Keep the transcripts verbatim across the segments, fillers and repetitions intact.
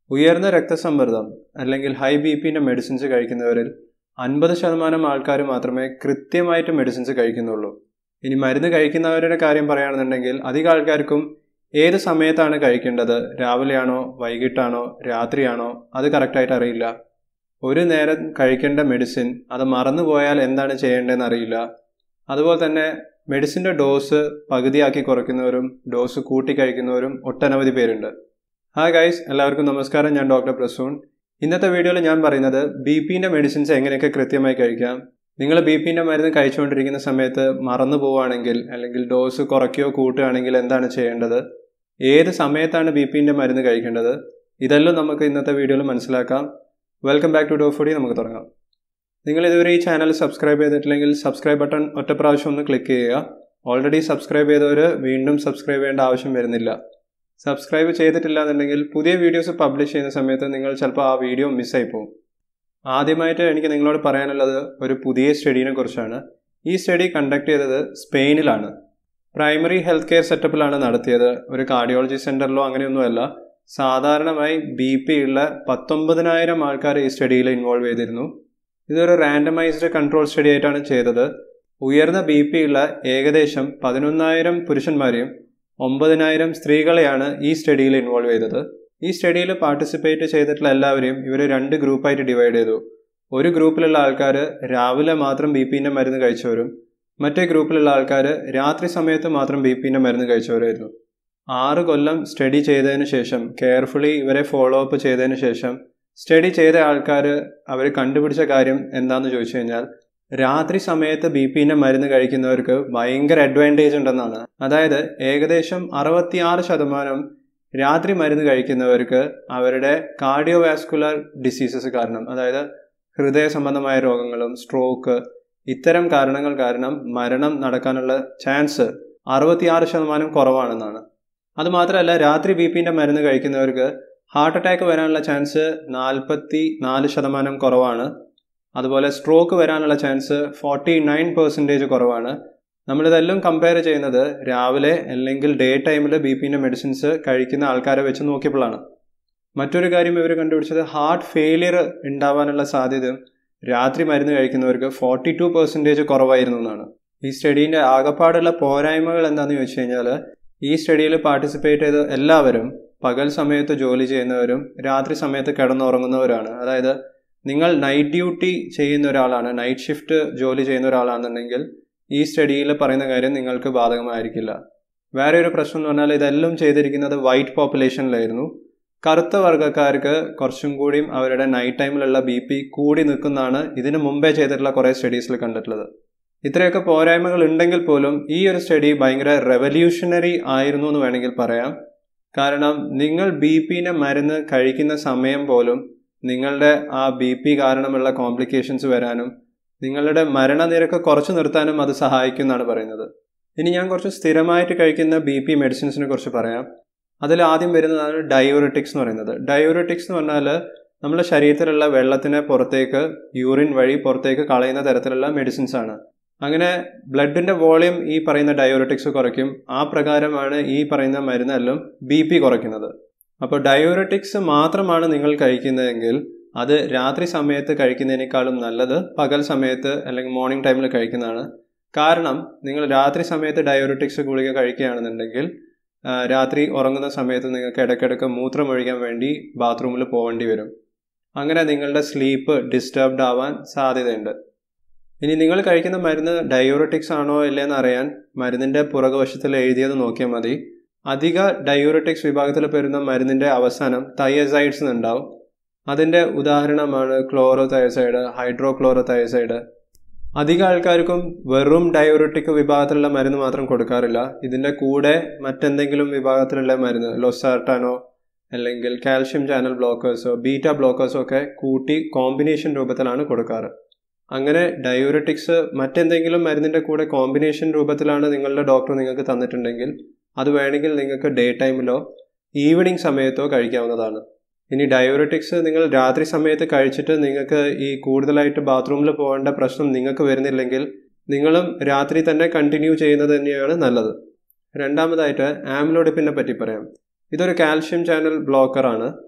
ഉയർന്ന രക്തസമ്മർദ്ദം അല്ലെങ്കിൽ ഹൈ ബി പിന്റെ മെഡിസിൻസ് കഴിക്കുന്നവരിൽ അൻപത് ശതമാനം ആൾക്കാർ മാത്രമേ കൃത്യമായിട്ട് മെഡിസിൻസ് കഴിക്കുന്നുള്ളൂ. ഇനി മരുന്ന് കഴിക്കുന്നവരുടെ കാര്യം പറയുകയാണെന്നുണ്ടെങ്കിൽ അധികം ആൾക്കാർക്കും ഏത് സമയത്താണ് കഴിക്കേണ്ടത്, രാവിലെയാണോ വൈകിട്ടാണോ രാത്രിയാണോ അത് കറക്റ്റായിട്ട് അറിയില്ല. ഒരു നേരം കഴിക്കേണ്ട മെഡിസിൻ അത് മറന്നുപോയാൽ എന്താണ് ചെയ്യേണ്ടതെന്ന് അറിയില്ല. അതുപോലെ തന്നെ മെഡിസിൻ്റെ ഡോസ് പകുതിയാക്കി കുറയ്ക്കുന്നവരും ഡോസ് കൂട്ടി കഴിക്കുന്നവരും ഒട്ടനവധി പേരുണ്ട്. ഹായ് ഗൈസ്, എല്ലാവർക്കും നമസ്കാരം. ഞാൻ ഡോക്ടർ പ്രസൂൺ. ഇന്നത്തെ വീഡിയോയിൽ ഞാൻ പറയുന്നത് ബി പിൻ്റെ മെഡിസിൻസ് എങ്ങനെയൊക്കെ കൃത്യമായി കഴിക്കാം. നിങ്ങൾ ബി പിൻ്റെ മരുന്ന് കഴിച്ചുകൊണ്ടിരിക്കുന്ന സമയത്ത് മറന്നു പോവുകയാണെങ്കിൽ അല്ലെങ്കിൽ ഡോസ് കുറയ്ക്കുകയോ കൂട്ടുകയാണെങ്കിൽ എന്താണ് ചെയ്യേണ്ടത്, ഏത് സമയത്താണ് ബി പിൻ്റെ മരുന്ന് കഴിക്കേണ്ടത്, ഇതെല്ലാം നമുക്ക് ഇന്നത്തെ വീഡിയോയിൽ മനസ്സിലാക്കാം. Welcome back to Dr Foodie. നമുക്ക് തുടങ്ങാം. നിങ്ങൾ ഇതുവരെ ഈ ചാനൽ സബ്സ്ക്രൈബ് ചെയ്തിട്ടില്ലെങ്കിൽ സബ്സ്ക്രൈബ് ബട്ടൺ ഒറ്റ പ്രാവശ്യം ഒന്ന് ക്ലിക്ക് ചെയ്യുക. ഓൾറെഡി സബ്സ്ക്രൈബ് ചെയ്തവർ വീണ്ടും സബ്സ്ക്രൈബ് ചെയ്യേണ്ട ആവശ്യം വരുന്നില്ല. സബ്സ്ക്രൈബ് ചെയ്തിട്ടില്ല എന്നുണ്ടെങ്കിൽ പുതിയ വീഡിയോസ് പബ്ലിഷ് ചെയ്യുന്ന സമയത്ത് നിങ്ങൾ ചിലപ്പോൾ ആ വീഡിയോ മിസ്സായി പോകും. ആദ്യമായിട്ട് എനിക്ക് നിങ്ങളോട് പറയാനുള്ളത് ഒരു പുതിയ സ്റ്റഡീനെ കുറിച്ചാണ്. ഈ സ്റ്റഡി കണ്ടക്ട് ചെയ്തത് സ്പെയിനിലാണ്. പ്രൈമറി ഹെൽത്ത് കെയർ സെറ്റപ്പിലാണ് നടത്തിയത്. ഒരു കാർഡിയോളജി സെൻറ്ററിലോ അങ്ങനെയൊന്നുമല്ല. സാധാരണമായി ബി പി ഉള്ള പത്തൊമ്പതിനായിരം ആൾക്കാർ ഈ സ്റ്റഡിയിൽ ഇൻവോൾവ് ചെയ്തിരുന്നു. ഇതൊരു റാൻഡമൈസ്ഡ് കൺട്രോൾ സ്റ്റഡി ആയിട്ടാണ് ചെയ്തത്. ഉയർന്ന ബി പി ഉള്ള ഏകദേശം പതിനൊന്നായിരം പുരുഷന്മാരെയും ഒമ്പതിനായിരം സ്ത്രീകളെയാണ് ഈ സ്റ്റഡിയിൽ ഇൻവോൾവ് ചെയ്തത്. ഈ സ്റ്റഡിയിൽ പാർട്ടിസിപ്പേറ്റ് ചെയ്തിട്ടുള്ള എല്ലാവരെയും ഇവർ രണ്ട് ഗ്രൂപ്പായിട്ട് ഡിവൈഡ് ചെയ്തു. ഒരു ഗ്രൂപ്പിലുള്ള ആൾക്കാർ രാവിലെ മാത്രം ബി പിൻ്റെ മരുന്ന് കഴിച്ചവരും മറ്റേ ഗ്രൂപ്പിലുള്ള ആൾക്കാർ രാത്രി സമയത്ത് മാത്രം ബി പിൻ്റെ മരുന്ന് കഴിച്ചവരായിരുന്നു. ആറ് കൊല്ലം സ്റ്റഡി ചെയ്തതിന് ശേഷം, കെയർഫുള്ളി ഇവരെ ഫോളോ അപ്പ് ചെയ്തതിന് ശേഷം സ്റ്റഡി ചെയ്ത ആൾക്കാർ അവർ കണ്ടുപിടിച്ച കാര്യം എന്താണെന്ന് ചോദിച്ചു കഴിഞ്ഞാൽ, രാത്രി സമയത്ത് ബി പിൻ്റെ മരുന്ന് കഴിക്കുന്നവർക്ക് ഭയങ്കര അഡ്വാൻറ്റേജ് ഉണ്ടെന്നാണ്. അതായത് ഏകദേശം അറുപത്തിയാറ് ശതമാനം രാത്രി മരുന്ന് കഴിക്കുന്നവർക്ക് അവരുടെ കാർഡിയോവാസ്കുലർ ഡിസീസസ് കാരണം, അതായത് ഹൃദയ സംബന്ധമായ രോഗങ്ങളും സ്ട്രോക്ക് ഇത്തരം കാരണങ്ങൾ കാരണം മരണം നടക്കാനുള്ള ചാൻസ് അറുപത്തിയാറ് ശതമാനം കുറവാണെന്നാണ്. അതുമാത്രമല്ല, രാത്രി ബി പിൻ്റെ മരുന്ന് കഴിക്കുന്നവർക്ക് ഹാർട്ട് അറ്റാക്ക് വരാനുള്ള ചാൻസ് നാൽപ്പത്തി നാല് ശതമാനം കുറവാണ്. അതുപോലെ സ്ട്രോക്ക് വരാനുള്ള ചാൻസ് ഫോർട്ടി നയൻ പെർസെൻറ്റേജ് കുറവാണ്. നമ്മളിതെല്ലാം കമ്പയർ ചെയ്യുന്നത് രാവിലെ അല്ലെങ്കിൽ ഡേ ടൈമിൽ ബി പിൻ്റെ മെഡിസിൻസ് കഴിക്കുന്ന ആൾക്കാരെ വെച്ച് നോക്കിയപ്പോഴാണ്. മറ്റൊരു കാര്യം ഇവർ കണ്ടുപിടിച്ചത് ഹാർട്ട് ഫെയിലിയർ ഉണ്ടാവാനുള്ള സാധ്യത രാത്രി മരുന്ന് കഴിക്കുന്നവർക്ക് ഫോർട്ടി ടു പെർസെൻറ്റേജ് കുറവായിരുന്നു എന്നാണ്. ഈ സ്റ്റഡീൻ്റെ ആകപ്പാടുള്ള പോരായ്മകൾ എന്താണെന്ന് ചോദിച്ചു കഴിഞ്ഞാൽ, ഈ സ്റ്റഡിയിൽ പാർട്ടിസിപ്പേറ്റ് ചെയ്ത എല്ലാവരും പകൽ സമയത്ത് ജോലി ചെയ്യുന്നവരും രാത്രി സമയത്ത് കിടന്നുറങ്ങുന്നവരാണ്. അതായത് നിങ്ങൾ നൈറ്റ് ഡ്യൂട്ടി ചെയ്യുന്ന ഒരാളാണ്, നൈറ്റ് ഷിഫ്റ്റ് ജോലി ചെയ്യുന്ന ഒരാളാണെന്നുണ്ടെങ്കിൽ ഈ സ്റ്റഡിയിൽ പറയുന്ന കാര്യം നിങ്ങൾക്ക് ബാധകമായിരിക്കില്ല. വേറെ ഒരു പ്രശ്നം എന്ന് പറഞ്ഞാൽ, ഇതെല്ലാം ചെയ്തിരിക്കുന്നത് വൈറ്റ് പോപ്പുലേഷനിലായിരുന്നു. കറുത്ത വർഗ്ഗക്കാർക്ക് കുറച്ചും കൂടിയും അവരുടെ നൈറ്റ് ടൈമിലുള്ള ബി പി കൂടി നിൽക്കുന്നതാണ് ഇതിന് മുമ്പേ ചെയ്തിട്ടുള്ള കുറേ സ്റ്റഡീസിൽ കണ്ടിട്ടുള്ളത്. ഇത്രയൊക്കെ പോരായ്മകൾ ഉണ്ടെങ്കിൽ പോലും ഈ ഒരു സ്റ്റഡി ഭയങ്കര റെവല്യൂഷണറി ആയിരുന്നു എന്ന് വേണമെങ്കിൽ പറയാം. കാരണം നിങ്ങൾ ബി പിൻ്റെ മരുന്ന് കഴിക്കുന്ന സമയം പോലും നിങ്ങളുടെ ആ ബി പി കാരണമുള്ള കോംപ്ലിക്കേഷൻസ് വരാനും നിങ്ങളുടെ മരണനിരക്ക് കുറച്ച് നിർത്താനും അത് സഹായിക്കും എന്നാണ് പറയുന്നത്. ഇനി ഞാൻ കുറച്ച് സ്ഥിരമായിട്ട് കഴിക്കുന്ന ബി പി മെഡിസിൻസിനെ കുറിച്ച് പറയാം. അതിൽ ആദ്യം വരുന്നതാണ് ഡയൂറിറ്റിക്സ് എന്ന് പറയുന്നത്. ഡയൂറിറ്റിക്സ് എന്ന് പറഞ്ഞാൽ നമ്മുടെ ശരീരത്തിലുള്ള വെള്ളത്തിനെ പുറത്തേക്ക് യൂറിൻ വഴി പുറത്തേക്ക് കളയുന്ന തരത്തിലുള്ള മെഡിസിൻസ് ആണ്. അങ്ങനെ ബ്ലഡിൻ്റെ വോളിയം ഈ പറയുന്ന ഡയൂറിറ്റിക്സ് കുറയ്ക്കും. ആ പ്രകാരമാണ് ഈ പറയുന്ന മരുന്നെല്ലാം ബി പി കുറയ്ക്കുന്നത്. അപ്പോൾ ഡയൂറിറ്റിക്സ് മാത്രമാണ് നിങ്ങൾ കഴിക്കുന്നതെങ്കിൽ അത് രാത്രി സമയത്ത് കഴിക്കുന്നതിനേക്കാളും നല്ലത് പകൽ സമയത്ത് അല്ലെങ്കിൽ മോർണിംഗ് ടൈമിൽ കഴിക്കുന്നതാണ്. കാരണം നിങ്ങൾ രാത്രി സമയത്ത് ഡയൂറിറ്റിക്സ് ഗുളിക കഴിക്കുകയാണെന്നുണ്ടെങ്കിൽ രാത്രി ഉറങ്ങുന്ന സമയത്ത് നിങ്ങൾക്ക് ഇടയ്ക്കിടയ്ക്ക് മൂത്രമൊഴിക്കാൻ വേണ്ടി ബാത്റൂമിൽ പോകേണ്ടി വരും. അങ്ങനെ നിങ്ങളുടെ സ്ലീപ്പ് ഡിസ്റ്റർബ്ഡ് ആവാൻ സാധ്യതയുണ്ട്. ഇനി നിങ്ങൾ കഴിക്കുന്ന മരുന്ന് ഡയൂറിറ്റിക്സ് ആണോ ഇല്ലയെന്ന് അറിയാൻ മരുന്നിൻ്റെ പുറകുവശത്തിൽ എഴുതിയത് നോക്കിയാൽ മതി. അധിക ഡയൂറിറ്റിക്സ് വിഭാഗത്തിൽ വരുന്ന മരുന്നിൻ്റെ അവസാനം തയസൈഡ്സ് ഉണ്ടാവും. അതിൻ്റെ ഉദാഹരണമാണ് chlorothiazide, hydrochlorothiazide. അധിക ആൾക്കാർക്കും വെറും ഡയൂറിറ്റിക് വിഭാഗത്തിലുള്ള മരുന്ന് മാത്രം കൊടുക്കാറില്ല. ഇതിൻ്റെ കൂടെ മറ്റെന്തെങ്കിലും വിഭാഗത്തിലുള്ള മരുന്ന്, ലോസാർട്ടാനോ അല്ലെങ്കിൽ കാൽഷ്യം ചാനൽ ബ്ലോക്കേഴ്സോ ബീറ്റ ബ്ലോക്കേഴ്സോ ഒക്കെ കൂട്ടി കോമ്പിനേഷൻ രൂപത്തിലാണ് കൊടുക്കാറ്. അങ്ങനെ ഡയൂറിറ്റിക്സ് മറ്റെന്തെങ്കിലും മരുന്നിൻ്റെ കൂടെ കോമ്പിനേഷൻ രൂപത്തിലാണ് നിങ്ങളുടെ ഡോക്ടർ നിങ്ങൾക്ക് തന്നിട്ടുണ്ടെങ്കിൽ അത് വേണമെങ്കിൽ നിങ്ങൾക്ക് ഡേ ടൈമിലോ ഈവനിങ് സമയത്തോ കഴിക്കാവുന്നതാണ്. ഇനി ഡയൂറിറ്റിക്സ് നിങ്ങൾ രാത്രി സമയത്ത് കഴിച്ചിട്ട് നിങ്ങൾക്ക് ഈ കൂടുതലായിട്ട് ബാത്റൂമിൽ പോകേണ്ട പ്രശ്നം നിങ്ങൾക്ക് വരുന്നില്ലെങ്കിൽ നിങ്ങളും രാത്രി തന്നെ കണ്ടിന്യൂ ചെയ്യുന്നത് തന്നെയാണ് നല്ലത്. രണ്ടാമതായിട്ട് ആംലോഡിപ്പിനെ പറ്റി പറയാം. ഇതൊരു കാൽഷ്യം ചാനൽ ബ്ലോക്കറാണ്.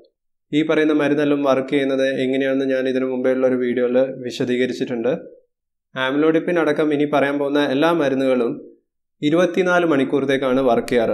ഈ പറയുന്ന മരുന്നെല്ലാം വർക്ക് ചെയ്യുന്നത് എങ്ങനെയാണെന്ന് ഞാൻ ഇതിനു മുമ്പേയുള്ള ഒരു വീഡിയോയിൽ വിശദീകരിച്ചിട്ടുണ്ട്. ആംലോഡിപ്പിൻ അടക്കം ഇനി പറയാൻ പോകുന്ന എല്ലാ മരുന്നുകളും ഇരുപത്തിനാല് മണിക്കൂറത്തേക്കാണ് വർക്ക് ചെയ്യാറ്.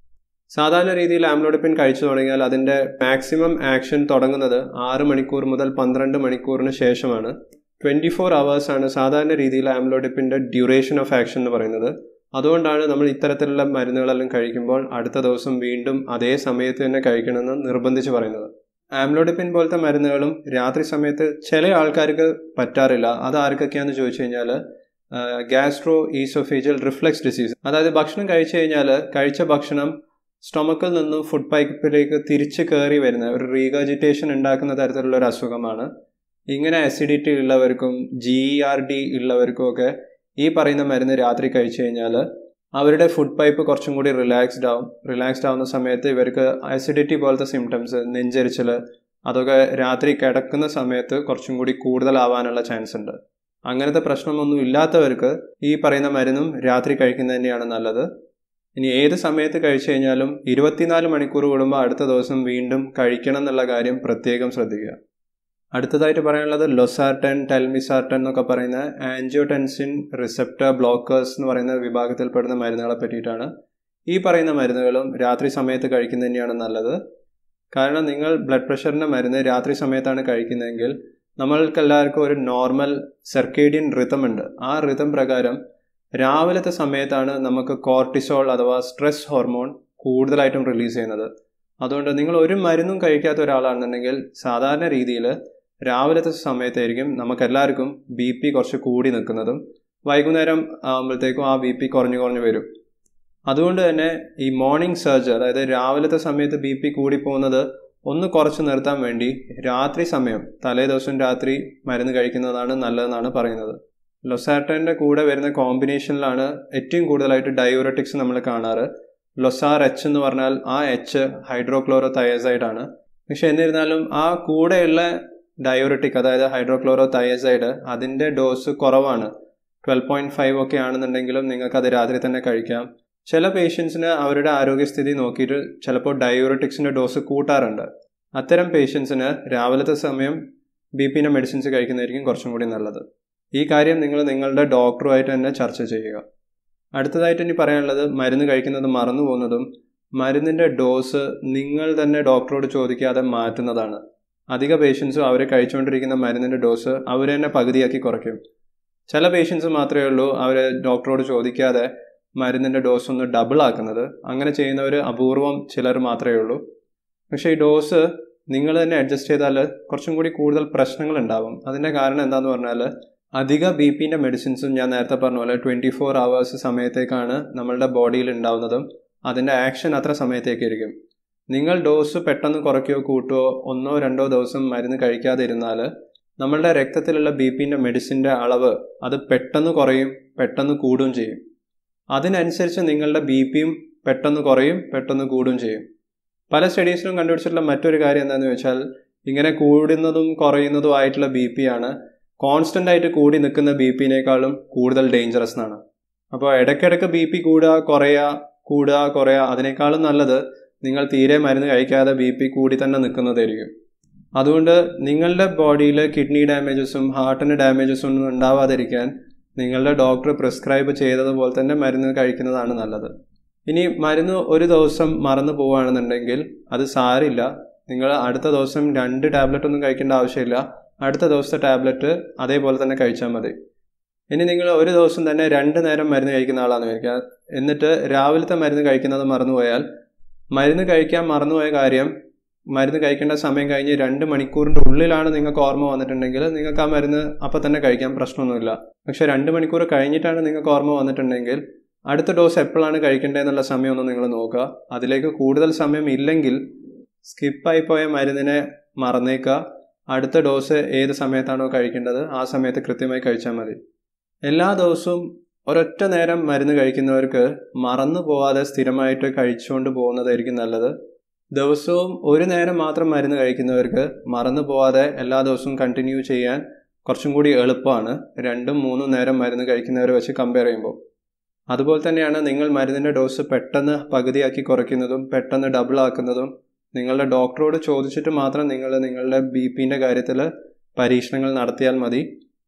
സാധാരണ രീതിയിൽ ആംലോഡിപ്പിൻ കഴിച്ചു തുടങ്ങിയാൽ അതിൻ്റെ മാക്സിമം ആക്ഷൻ തുടങ്ങുന്നത് ആറ് മണിക്കൂർ മുതൽ പന്ത്രണ്ട് മണിക്കൂറിന് ശേഷമാണ്. ട്വൻറ്റി ഫോർ അവേഴ്സാണ് സാധാരണ രീതിയിൽ ആംലോഡിപ്പിൻ്റെ ഡ്യൂറേഷൻ ഓഫ് ആക്ഷൻ എന്ന് പറയുന്നത്. അതുകൊണ്ടാണ് നമ്മൾ ഇത്തരത്തിലുള്ള മരുന്നുകളെല്ലാം കഴിക്കുമ്പോൾ അടുത്ത ദിവസം വീണ്ടും അതേ സമയത്ത് തന്നെ കഴിക്കണമെന്ന് നിർബന്ധിച്ച് പറയുന്നത്. ആംലോഡിപ്പിൻ പോലത്തെ മരുന്നുകളും രാത്രി സമയത്ത് ചില ആൾക്കാർക്ക് പറ്റാറില്ല. അത് ആർക്കൊക്കെയാണെന്ന് ചോദിച്ചു കഴിഞ്ഞാൽ ഗ്യാസ്ട്രോ ഈസോഫേജിയൽ റിഫ്ലക്സ് ഡിസീസ്, അതായത് ഭക്ഷണം കഴിച്ചു കഴിഞ്ഞാൽ കഴിച്ച ഭക്ഷണം സ്റ്റൊമക്കിൽ നിന്നും ഫുഡ് പൈപ്പിലേക്ക് തിരിച്ച് കയറി വരുന്ന ഒരു റീഗർജിറ്റേഷൻ ഉണ്ടാക്കുന്ന തരത്തിലുള്ള ഒരു അസുഖമാണ്. ഇങ്ങനെ അസിഡിറ്റി ഉള്ളവർക്കും ജി ഇ ആർ ഡി ഉള്ളവർക്കും ഒക്കെ ഈ പറയുന്ന മരുന്ന് രാത്രി കഴിച്ചു കഴിഞ്ഞാൽ അവരുടെ ഫുഡ് പൈപ്പ് കുറച്ചും കൂടി റിലാക്സ്ഡ് ആവും. റിലാക്സ്ഡ് ആവുന്ന സമയത്ത് ഇവർക്ക് അസിഡിറ്റി പോലത്തെ സിംറ്റംസ്, നെഞ്ചരിച്ചിൽ, അതൊക്കെ രാത്രി കിടക്കുന്ന സമയത്ത് കുറച്ചും കൂടി കൂടുതലാവാനുള്ള ചാൻസ് ഉണ്ട്. അങ്ങനത്തെ പ്രശ്നമൊന്നും ഇല്ലാത്തവർക്ക് ഈ പറയുന്ന മരുന്നും രാത്രി കഴിക്കുന്നത് തന്നെയാണ് നല്ലത്. ഇനി ഏത് സമയത്ത് കഴിച്ചു കഴിഞ്ഞാലും ഇരുപത്തിനാല് മണിക്കൂർ കൂടുമ്പോൾ അടുത്ത ദിവസം വീണ്ടും കഴിക്കണം എന്നുള്ള കാര്യം പ്രത്യേകം ശ്രദ്ധിക്കുക. അടുത്തതായിട്ട് പറയാനുള്ളത് ലൊസാർട്ടൻ, ടെൽമിസാർട്ടൻ എന്നൊക്കെ പറയുന്ന ആൻജിയോടെൻസിൻ റിസപ്റ്റർ ബ്ലോക്കേഴ്സ് എന്ന് പറയുന്ന വിഭാഗത്തിൽപ്പെടുന്ന മരുന്നുകളെ പറ്റിയിട്ടാണ്. ഈ പറയുന്ന മരുന്നുകളും രാത്രി സമയത്ത് കഴിക്കുന്നത് തന്നെയാണ് നല്ലത്. കാരണം നിങ്ങൾ ബ്ലഡ് പ്രഷറിൻ്റെ മരുന്ന് രാത്രി സമയത്താണ് കഴിക്കുന്നതെങ്കിൽ നമ്മൾക്കെല്ലാവർക്കും ഒരു നോർമൽ സർക്കേഡിയൻ റിതം ഉണ്ട്. ആ റിതം പ്രകാരം രാവിലത്തെ സമയത്താണ് നമുക്ക് കോർട്ടിസോൾ അഥവാ സ്ട്രെസ് ഹോർമോൺ കൂടുതലായിട്ടും റിലീസ് ചെയ്യുന്നത്. അതുകൊണ്ട് നിങ്ങൾ ഒരു മരുന്നും കഴിക്കാത്ത ഒരാളാണെന്നുണ്ടെങ്കിൽ സാധാരണ രീതിയിൽ രാവിലത്തെ സമയത്തായിരിക്കും നമുക്കെല്ലാവർക്കും ബി പി കുറച്ച് കൂടി നിൽക്കുന്നതും വൈകുന്നേരം ആകുമ്പോഴത്തേക്കും ആ ബി പി കുറഞ്ഞു കുറഞ്ഞു വരും. അതുകൊണ്ട് തന്നെ ഈ മോർണിംഗ് സർജ്, അതായത് രാവിലത്തെ സമയത്ത് ബി പി കൂടി പോകുന്നത് ഒന്ന് കുറച്ച് നിർത്താൻ വേണ്ടി രാത്രി സമയം തലേ ദിവസം രാത്രി മരുന്ന് കഴിക്കുന്നതാണ് നല്ലതെന്നാണ് പറയുന്നത്. ലൊസാർട്ടൻ്റെ കൂടെ വരുന്ന കോമ്പിനേഷനിലാണ് ഏറ്റവും കൂടുതലായിട്ട് ഡയോററ്റിക്സ് നമ്മൾ കാണാറ്. ലൊസാർ എച്ച് എന്ന് പറഞ്ഞാൽ ആ എച്ച് ഹൈഡ്രോക്ലോറോ തയസൈഡ് ആണ്. പക്ഷെ എന്നിരുന്നാലും ആ കൂടെയുള്ള ഡയോററ്റിക്, അതായത് ഹൈഡ്രോക്ലോറോ തയസൈഡ്, അതിൻ്റെ ഡോസ് കുറവാണ്. ട്വൽവ് പോയിൻറ്റ് ഫൈവ് ഒക്കെ ആണെന്നുണ്ടെങ്കിലും നിങ്ങൾക്കത് രാത്രി തന്നെ കഴിക്കാം. ചില പേഷ്യൻസിന് അവരുടെ ആരോഗ്യസ്ഥിതി നോക്കിയിട്ട് ചിലപ്പോൾ ഡയോററ്റിക്സിൻ്റെ ഡോസ് കൂട്ടാറുണ്ട്. അത്തരം പേഷ്യൻസിന് രാവിലത്തെ സമയം ബി പിൻ്റെ മെഡിസിൻസ് കഴിക്കുന്നതായിരിക്കും കുറച്ചും കൂടി നല്ലത്. ഈ കാര്യം നിങ്ങൾ നിങ്ങളുടെ ഡോക്ടറുമായിട്ട് തന്നെ ചർച്ച ചെയ്യുക. അടുത്തതായിട്ട് ഇനി പറയാനുള്ളത് മരുന്ന് കഴിക്കുന്നത് മറന്നു പോകുന്നതും മരുന്നിൻ്റെ ഡോസ് നിങ്ങൾ തന്നെ ഡോക്ടറോട് ചോദിക്കാതെ മാറ്റുന്നതാണ്. അധിക പേഷ്യൻസും അവർ കഴിച്ചുകൊണ്ടിരിക്കുന്ന മരുന്നിൻ്റെ ഡോസ് അവർ തന്നെ പകുതിയാക്കി കുറയ്ക്കും. ചില പേഷ്യൻസ് മാത്രമേ ഉള്ളൂ അവർ ഡോക്ടറോട് ചോദിക്കാതെ മരുന്നിൻ്റെ ഡോസ് ഒന്ന് ഡബിൾ ആക്കുന്നത്. അങ്ങനെ ചെയ്യുന്നവർ അപൂർവം ചിലർ മാത്രമേ ഉള്ളൂ. പക്ഷേ ഈ ഡോസ് നിങ്ങൾ തന്നെ അഡ്ജസ്റ്റ് ചെയ്താൽ കുറച്ചും കൂടി കൂടുതൽ പ്രശ്നങ്ങൾ ഉണ്ടാവും. അതിൻ്റെ കാരണം എന്താണെന്ന് പറഞ്ഞാൽ അധിക ബി പിൻ്റെ മെഡിസിൻസും ഞാൻ നേരത്തെ പറഞ്ഞ പോലെ ട്വൻറ്റി ഫോർ അവേഴ്സ് സമയത്തേക്കാണ് നമ്മളുടെ ബോഡിയിൽ ഉണ്ടാവുന്നതും അതിൻ്റെ ആക്ഷൻ അത്ര സമയത്തേക്കായിരിക്കും. നിങ്ങൾ ഡോസ് പെട്ടെന്ന് കുറയ്ക്കുകയോ കൂട്ടുകയോ ഒന്നോ രണ്ടോ ദിവസം മരുന്ന് കഴിക്കാതെ ഇരുന്നാൽ നമ്മളുടെ രക്തത്തിലുള്ള ബി പിൻ്റെ മെഡിസിൻ്റെ അളവ് അത് പെട്ടെന്ന് കുറയും, പെട്ടെന്ന് കൂടുകയും ചെയ്യും. അതിനനുസരിച്ച് നിങ്ങളുടെ ബി പിയും പെട്ടെന്ന് കുറയും, പെട്ടെന്ന് കൂടുകയും ചെയ്യും. പല സ്റ്റഡീസിലും കണ്ടുപിടിച്ചിട്ടുള്ള മറ്റൊരു കാര്യം എന്താണെന്ന് വെച്ചാൽ ഇങ്ങനെ കൂടുന്നതും കുറയുന്നതും ആയിട്ടുള്ള ബി പി ആണ് കോൺസ്റ്റൻ്റ് ആയിട്ട് കൂടി നിൽക്കുന്ന ബി പിനേക്കാളും കൂടുതൽ ഡേഞ്ചറസ് എന്നാണ്. അപ്പോൾ ഇടയ്ക്കിടയ്ക്ക് ബി പി കൂടുക കുറയുക കൂടുക കുറയുക അതിനേക്കാളും നല്ലത് നിങ്ങൾ തീരെ മരുന്ന് കഴിക്കാതെ ബി പി കൂടി തന്നെ നിൽക്കുന്നതായിരിക്കും. അതുകൊണ്ട് നിങ്ങളുടെ ബോഡിയിൽ കിഡ്നി ഡാമേജസും ഹാർട്ടിന് ഡാമേജസും ഒന്നും ഉണ്ടാവാതിരിക്കാൻ നിങ്ങളുടെ ഡോക്ടർ പ്രിസ്ക്രൈബ് ചെയ്തതുപോലെ തന്നെ മരുന്ന് കഴിക്കുന്നതാണ് നല്ലത്. ഇനി മരുന്ന് ഒരു ദിവസം മറന്നു പോവുകയാണെന്നുണ്ടെങ്കിൽ അത് സാരില്ല. നിങ്ങൾ അടുത്ത ദിവസം രണ്ട് ടാബ്ലറ്റ് ഒന്നും കഴിക്കേണ്ട ആവശ്യമില്ല. അടുത്ത ദിവസത്തെ ടാബ്ലറ്റ് അതേപോലെ തന്നെ കഴിച്ചാൽ മതി. ഇനി നിങ്ങൾ ഒരു ദിവസം തന്നെ രണ്ട് നേരം മരുന്ന് കഴിക്കുന്ന ആളാണെന്ന് വിചാരിക്കുക. എന്നിട്ട് രാവിലത്തെ മരുന്ന് കഴിക്കുന്നത് മറന്നുപോയാൽ മരുന്ന് കഴിക്കാൻ മറന്നുപോയ കാര്യം മരുന്ന് കഴിക്കേണ്ട സമയം കഴിഞ്ഞ് രണ്ട് മണിക്കൂറിൻ്റെ ഉള്ളിലാണ് നിങ്ങൾക്ക് ഓർമ്മ വന്നിട്ടുണ്ടെങ്കിൽ നിങ്ങൾക്ക് ആ മരുന്ന് അപ്പം തന്നെ കഴിക്കാൻ പ്രശ്നമൊന്നുമില്ല. പക്ഷേ രണ്ട് മണിക്കൂർ കഴിഞ്ഞിട്ടാണ് നിങ്ങൾക്ക് ഓർമ്മ വന്നിട്ടുണ്ടെങ്കിൽ അടുത്ത ഡോസ് എപ്പോഴാണ് കഴിക്കേണ്ടതെന്നുള്ള സമയമൊന്ന് നിങ്ങൾ നോക്കുക. അതിലേക്ക് കൂടുതൽ സമയം ഇല്ലെങ്കിൽ സ്കിപ്പായി പോയ മരുന്നിനെ മറന്നേക്കുക. അടുത്ത ഡോസ് ഏത് സമയത്താണോ കഴിക്കേണ്ടത് ആ സമയത്ത് കൃത്യമായി കഴിച്ചാൽ മതി. എല്ലാ ദിവസവും ഒരൊറ്റ നേരം മരുന്ന് കഴിക്കുന്നവർക്ക് മറന്നു പോവാതെ സ്ഥിരമായിട്ട് കഴിച്ചുകൊണ്ട് പോകുന്നതായിരിക്കും നല്ലത്. ദിവസവും ഒരു നേരം മാത്രം മരുന്ന് കഴിക്കുന്നവർക്ക് മറന്നു പോവാതെ എല്ലാ ദിവസവും കണ്ടിന്യൂ ചെയ്യാൻ കുറച്ചും കൂടി എളുപ്പമാണ് രണ്ടും മൂന്നും നേരം മരുന്ന് കഴിക്കുന്നവരെ വെച്ച് കമ്പയർ ചെയ്യുമ്പോൾ. അതുപോലെ തന്നെയാണ് നിങ്ങൾ മരുന്നിൻ്റെ ഡോസ് പെട്ടെന്ന് പകുതിയാക്കി കുറയ്ക്കുന്നതും പെട്ടെന്ന് ഡബിൾ ആക്കുന്നതും നിങ്ങളുടെ ഡോക്ടറോട് ചോദിച്ചിട്ട് മാത്രം നിങ്ങൾ നിങ്ങളുടെ ബി പിൻ്റെ കാര്യത്തിൽ പരീക്ഷണങ്ങൾ നടത്തിയാൽ മതി.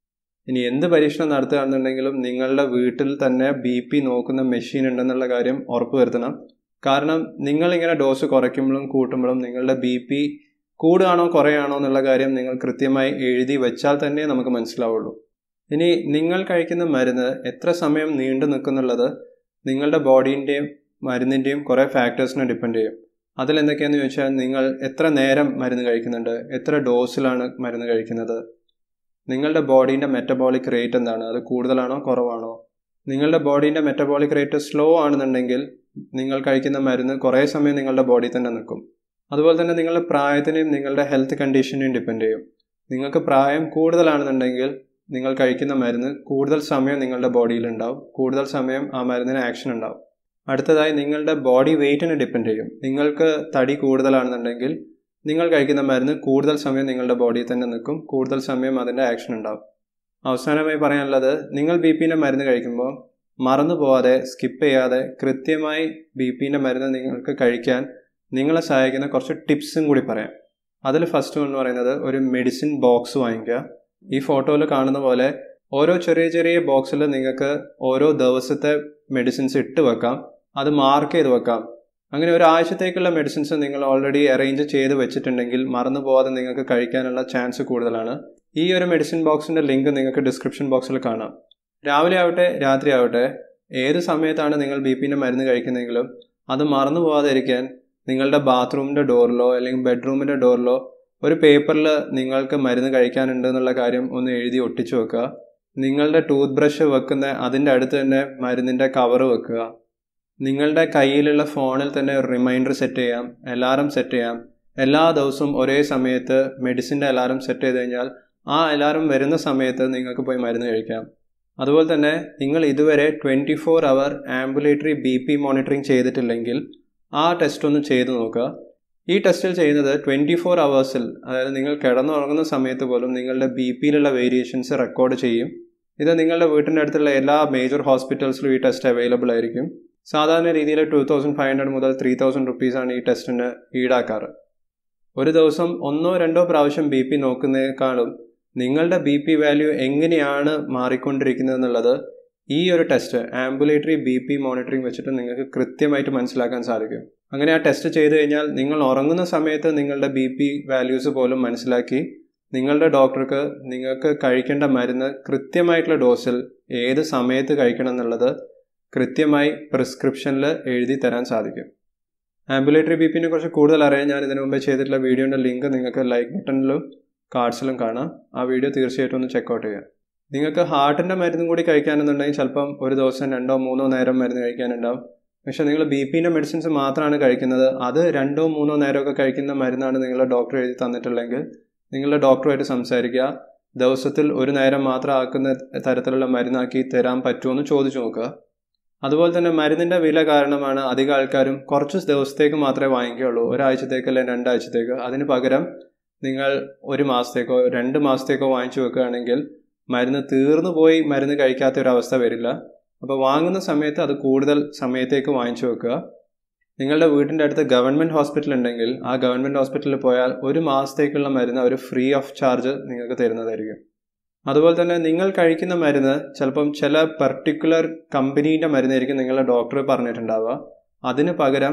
ഇനി എന്ത് പരീക്ഷണം നടത്തുകയാണെന്നുണ്ടെങ്കിലും നിങ്ങളുടെ വീട്ടിൽ തന്നെ ബി പി നോക്കുന്ന മെഷീൻ ഉണ്ടെന്നുള്ള കാര്യം ഉറപ്പുവരുത്തണം. കാരണം നിങ്ങളിങ്ങനെ ഡോസ് കുറയ്ക്കുമ്പോഴും കൂട്ടുമ്പോഴും നിങ്ങളുടെ ബി പി കൂടുകയാണോ കുറയാണോ എന്നുള്ള കാര്യം നിങ്ങൾ കൃത്യമായി എഴുതി വെച്ചാൽ തന്നെ നമുക്ക് മനസ്സിലാവുള്ളൂ. ഇനി നിങ്ങൾ കഴിക്കുന്ന മരുന്ന് എത്ര സമയം നീണ്ടു നിൽക്കുന്നുള്ളത് നിങ്ങളുടെ ബോഡീൻ്റെയും മരുന്നിൻ്റെയും കുറേ ഫാക്ടേഴ്സിനെ ഡിപ്പെൻഡ് ചെയ്യും. അതിലെന്തൊക്കെയാണെന്ന് ചോദിച്ചാൽ നിങ്ങൾ എത്ര നേരം മരുന്ന് കഴിക്കുന്നുണ്ട്, എത്ര ഡോസിലാണ് മരുന്ന് കഴിക്കുന്നത്, നിങ്ങളുടെ ബോഡീൻ്റെ മെറ്റബോളിക് റേറ്റ് എന്താണ്, അത് കൂടുതലാണോ കുറവാണോ. നിങ്ങളുടെ ബോഡീൻ്റെ മെറ്റബോളിക് റേറ്റ് സ്ലോ ആണെന്നുണ്ടെങ്കിൽ നിങ്ങൾ കഴിക്കുന്ന മരുന്ന് കുറേ സമയം നിങ്ങളുടെ ബോഡി തന്നെ നിൽക്കും. അതുപോലെ തന്നെ നിങ്ങളുടെ പ്രായത്തിനെയും നിങ്ങളുടെ ഹെൽത്ത് കണ്ടീഷനെയും ഡിപ്പെൻഡ് ചെയ്യും. നിങ്ങൾക്ക് പ്രായം കൂടുതലാണെന്നുണ്ടെങ്കിൽ നിങ്ങൾ കഴിക്കുന്ന മരുന്ന് കൂടുതൽ സമയം നിങ്ങളുടെ ബോഡിയിലുണ്ടാവും, കൂടുതൽ സമയം ആ മരുന്നിന് ആക്ഷൻ ഉണ്ടാവും. അടുത്തതായി നിങ്ങളുടെ ബോഡി വെയ്റ്റിനെ ഡിപ്പെൻഡ് ചെയ്യും. നിങ്ങൾക്ക് തടി കൂടുതലാണെന്നുണ്ടെങ്കിൽ നിങ്ങൾ കഴിക്കുന്ന മരുന്ന് കൂടുതൽ സമയം നിങ്ങളുടെ ബോഡിയിൽ തന്നെ നിൽക്കും, കൂടുതൽ സമയം അതിൻ്റെ ആക്ഷൻ ഉണ്ടാവും. അവസാനമായി പറയാനുള്ളത്, നിങ്ങൾ ബി പിൻ്റെ മരുന്ന് കഴിക്കുമ്പോൾ മറന്നു പോവാതെ സ്കിപ്പ് ചെയ്യാതെ കൃത്യമായി ബി പിൻ്റെ മരുന്ന് നിങ്ങൾക്ക് കഴിക്കാൻ നിങ്ങളെ സഹായിക്കുന്ന കുറച്ച് ടിപ്സും കൂടി പറയാം. അതിൽ ഫസ്റ്റ് എന്ന് പറയുന്നത് ഒരു മെഡിസിൻ ബോക്സ് വാങ്ങിക്കുക. ഈ ഫോട്ടോയിൽ കാണുന്ന പോലെ ഓരോ ചെറിയ ചെറിയ ബോക്സിൽ നിങ്ങൾക്ക് ഓരോ ദിവസത്തെ മെഡിസിൻസ് ഇട്ട് വെക്കാം, അത് മാർക്ക് ചെയ്ത് വെക്കാം. അങ്ങനെ ഒരാഴ്ചത്തേക്കുള്ള മെഡിസിൻസ് നിങ്ങൾ ഓൾറെഡി അറേഞ്ച് ചെയ്ത് വെച്ചിട്ടുണ്ടെങ്കിൽ മറന്നു പോകാതെ നിങ്ങൾക്ക് കഴിക്കാനുള്ള ചാൻസ് കൂടുതലാണ്. ഈ ഒരു മെഡിസിൻ ബോക്സിൻ്റെ ലിങ്ക് നിങ്ങൾക്ക് ഡിസ്ക്രിപ്ഷൻ ബോക്സിൽ കാണാം. രാവിലെ ആവട്ടെ രാത്രി ആവട്ടെ ഏത് സമയത്താണ് നിങ്ങൾ ബി പിൻ്റെ മരുന്ന് കഴിക്കുന്നതെങ്കിലും അത് മറന്നു പോകാതെ ഇരിക്കാൻ നിങ്ങളുടെ ബാത്റൂമിൻ്റെ ഡോറിലോ അല്ലെങ്കിൽ ബെഡ്റൂമിൻ്റെ ഡോറിലോ ഒരു പേപ്പറിൽ നിങ്ങൾക്ക് മരുന്ന് കഴിക്കാനുണ്ട് എന്നുള്ള കാര്യം ഒന്ന് എഴുതി ഒട്ടിച്ചു വെക്കുക. നിങ്ങളുടെ ടൂത്ത് ബ്രഷ് വെക്കുന്ന അതിൻ്റെ അടുത്ത് തന്നെ മരുന്നിൻ്റെ കവർ വെക്കുക. നിങ്ങളുടെ കയ്യിലുള്ള ഫോണിൽ തന്നെ ഒരു റിമൈൻഡർ സെറ്റ് ചെയ്യാം, അലാറം സെറ്റ് ചെയ്യാം. എല്ലാ ദിവസവും ഒരേ സമയത്ത് മെഡിസിൻ്റെ അലാറം സെറ്റ് ചെയ്ത് കഴിഞ്ഞാൽ ആ അലാറം വരുന്ന സമയത്ത് നിങ്ങൾക്ക് പോയി മരുന്ന് കഴിക്കാം. അതുപോലെ തന്നെ നിങ്ങൾ ഇതുവരെ twenty four hour ambulatory B P monitoring ചെയ്തിട്ടില്ലെങ്കിൽ ആ ടെസ്റ്റ് ഒന്ന് ചെയ്ത് നോക്കുക. ഈ ടെസ്റ്റിൽ ചെയ്യുന്നത് ട്വൻറ്റി ഫോർ അവേഴ്സിൽ, അതായത് നിങ്ങൾ കിടന്നുറങ്ങുന്ന സമയത്ത് പോലും നിങ്ങളുടെ ബി പിയിലുള്ള വേരിയേഷൻസ് റെക്കോർഡ് ചെയ്യും. ഇത് നിങ്ങളുടെ വീട്ടിൻ്റെ അടുത്തുള്ള എല്ലാ മേജർ ഹോസ്പിറ്റൽസിലും ഈ ടെസ്റ്റ് അവൈലബിൾ ആയിരിക്കും. സാധാരണ രീതിയിൽ ടു തൗസൻഡ് ഫൈവ് ഹൺഡ്രഡ് മുതൽ ത്രീ തൗസൻഡ് റുപ്പീസാണ് ഈ ടെസ്റ്റിന് ഈടാക്കാറ്. ഒരു ദിവസം ഒന്നോ രണ്ടോ പ്രാവശ്യം ബി പി നോക്കുന്നതിനേക്കാളും നിങ്ങളുടെ ബി പി വാല്യൂ എങ്ങനെയാണ് മാറിക്കൊണ്ടിരിക്കുന്നത് എന്നുള്ളത് ഈ ഒരു test ambulatory B P monitoring വെച്ചിട്ട് നിങ്ങൾക്ക് കൃത്യമായിട്ട് മനസ്സിലാക്കാൻ സാധിക്കും. അങ്ങനെ ആ ടെസ്റ്റ് ചെയ്ത് കഴിഞ്ഞാൽ നിങ്ങൾ ഉറങ്ങുന്ന സമയത്ത് നിങ്ങളുടെ ബി പി വാല്യൂസ് പോലും മനസ്സിലാക്കി നിങ്ങളുടെ ഡോക്ടർക്ക് നിങ്ങൾക്ക് കഴിക്കേണ്ട മരുന്ന് കൃത്യമായിട്ടുള്ള ഡോസിൽ ഏത് സമയത്ത് കഴിക്കണം എന്നുള്ളത് കൃത്യമായി പ്രിസ്ക്രിപ്ഷനിൽ എഴുതി തരാൻ സാധിക്കും. ആംബുലേറ്ററി ബി പിനെ കുറിച്ച് കൂടുതൽ അറിയാൻ ഞാൻ ഇതിനു മുമ്പ് ചെയ്തിട്ടുള്ള വീഡിയോൻ്റെ ലിങ്ക് നിങ്ങൾക്ക് ലൈക്ക് ബട്ടണിലും കാർഡ്സിലും കാണാം. ആ വീഡിയോ തീർച്ചയായിട്ടും ഒന്ന് ചെക്കൗട്ട് ചെയ്യുക. നിങ്ങൾക്ക് ഹാർട്ടിൻ്റെ മരുന്നും കൂടി കഴിക്കാനെന്നുണ്ടെങ്കിൽ ചിലപ്പം ഒരു ദിവസം രണ്ടോ മൂന്നോ നേരം മരുന്ന് കഴിക്കാനുണ്ടാവും. പക്ഷേ നിങ്ങൾ ബി പിൻ്റെ മെഡിസിൻസ് മാത്രമാണ് കഴിക്കുന്നത്, അത് രണ്ടോ മൂന്നോ നേരമൊക്കെ കഴിക്കുന്ന മരുന്നാണ് നിങ്ങളുടെ ഡോക്ടർ എഴുതി തന്നിട്ടുള്ളെങ്കിൽ നിങ്ങളുടെ ഡോക്ടറുമായിട്ട് സംസാരിക്കുക. ദിവസത്തിൽ ഒരു നേരം മാത്രം ആക്കുന്ന തരത്തിലുള്ള മരുന്നാക്കി തരാൻ പറ്റുമോ എന്ന് ചോദിച്ചു നോക്കുക. അതുപോലെ തന്നെ മരുന്നിൻ്റെ വില കാരണമാണ് അധികം ആൾക്കാരും കുറച്ച് ദിവസത്തേക്ക് മാത്രമേ വാങ്ങിക്കുകയുള്ളൂ, ഒരാഴ്ചത്തേക്ക് അല്ലെങ്കിൽ രണ്ടാഴ്ചത്തേക്ക്. അതിന് പകരം നിങ്ങൾ ഒരു മാസത്തേക്കോ രണ്ട് മാസത്തേക്കോ വാങ്ങിച്ചു വെക്കുകയാണെങ്കിൽ മരുന്ന് തീർന്നു പോയി മരുന്ന് കഴിക്കാത്ത ഒരവസ്ഥ വരില്ല. അപ്പോൾ വാങ്ങുന്ന സമയത്ത് അത് കൂടുതൽ സമയത്തേക്ക് വാങ്ങിച്ചു വെക്കുക. നിങ്ങളുടെ വീടിൻ്റെ അടുത്ത് ഗവൺമെൻറ് ഹോസ്പിറ്റൽ ഉണ്ടെങ്കിൽ ആ ഗവൺമെൻറ് ഹോസ്പിറ്റലിൽ പോയാൽ ഒരു മാസത്തേക്കുള്ള മരുന്ന് അവർ ഫ്രീ ഓഫ് ചാർജ് നിങ്ങൾക്ക് തരുന്നതായിരിക്കും. അതുപോലെ തന്നെ നിങ്ങൾ കഴിക്കുന്ന മരുന്ന് ചിലപ്പം ചില പർട്ടിക്കുലർ കമ്പനീൻ്റെ മരുന്നായിരിക്കും നിങ്ങളുടെ ഡോക്ടർ പറഞ്ഞിട്ടുണ്ടാവുക. അതിന് പകരം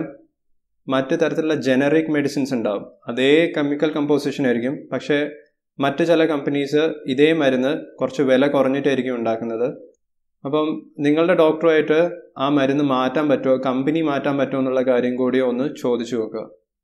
മറ്റു തരത്തിലുള്ള ജനറിക് മെഡിസിൻസ് ഉണ്ടാവും, അതേ കെമിക്കൽ കമ്പോസിഷൻ ആയിരിക്കും. പക്ഷേ മറ്റ് ചില കമ്പനീസ് ഇതേ മരുന്ന് കുറച്ച് വില കുറഞ്ഞിട്ടായിരിക്കും ഉണ്ടാക്കുന്നത്. അപ്പം നിങ്ങളുടെ ഡോക്ടറുമായിട്ട് ആ മരുന്ന് മാറ്റാൻ പറ്റുമോ, കമ്പനി മാറ്റാൻ പറ്റുമോ എന്നുള്ള കാര്യം കൂടി ഒന്ന് ചോദിച്ചു നോക്കുക.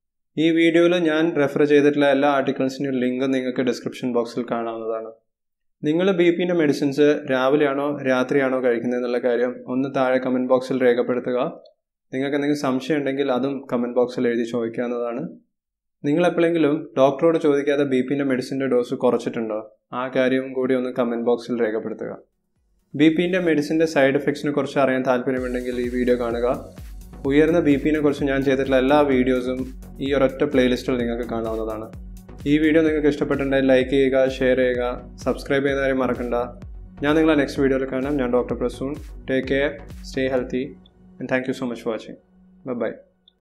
ഈ വീഡിയോയിൽ ഞാൻ റെഫർ ചെയ്തിട്ടുള്ള എല്ലാ ആർട്ടിക്കിൾസിൻ്റെയും ലിങ്ക് നിങ്ങൾക്ക് ഡിസ്ക്രിപ്ഷൻ ബോക്സിൽ കാണാവുന്നതാണ്. നിങ്ങൾ ബി പിൻ്റെ മെഡിസിൻസ് രാവിലെയാണോ രാത്രിയാണോ കഴിക്കുന്നത് എന്നുള്ള കാര്യം ഒന്ന് താഴെ കമൻറ്റ് ബോക്സിൽ രേഖപ്പെടുത്തുക. നിങ്ങൾക്ക് എന്തെങ്കിലും സംശയം ഉണ്ടെങ്കിൽ അതും കമൻറ്റ് ബോക്സിൽ എഴുതി ചോദിക്കാവുന്നതാണ്. നിങ്ങൾ എപ്പോഴെങ്കിലും ഡോക്ടറോട് ചോദിക്കാതെ ബി പിൻ്റെ മെഡിസിൻ്റെ ഡോസ് കുറച്ചിട്ടുണ്ടോ, ആ കാര്യം കൂടി ഒന്ന് കമൻറ്റ് ബോക്സിൽ രേഖപ്പെടുത്തുക. ബി പിൻ്റെ മെഡിസിൻ്റെ സൈഡ് എഫക്ട്സിനെ കുറിച്ച് അറിയാൻ താല്പര്യമുണ്ടെങ്കിൽ ഈ വീഡിയോ കാണുക. ഉയർന്ന ബി പിനെ കുറിച്ച് ഞാൻ ചെയ്തിട്ടുള്ള എല്ലാ വീഡിയോസും ഈ ഒരൊറ്റ പ്ലേലിസ്റ്റിൽ നിങ്ങൾക്ക് കാണാവുന്നതാണ്. ഈ വീഡിയോ നിങ്ങൾക്ക് ഇഷ്ടപ്പെട്ടിട്ടുണ്ടെങ്കിൽ ലൈക്ക് ചെയ്യുക, ഷെയർ ചെയ്യുക, സബ്സ്ക്രൈബ് ചെയ്യുന്ന കാര്യം മറക്കണ്ട. ഞാൻ നിങ്ങളെ നെക്സ്റ്റ് വീഡിയോയിൽ കാണാം. ഞാൻ doctor Prasoon. Take care, stay healthy, and thank you so much for watching. Bye by.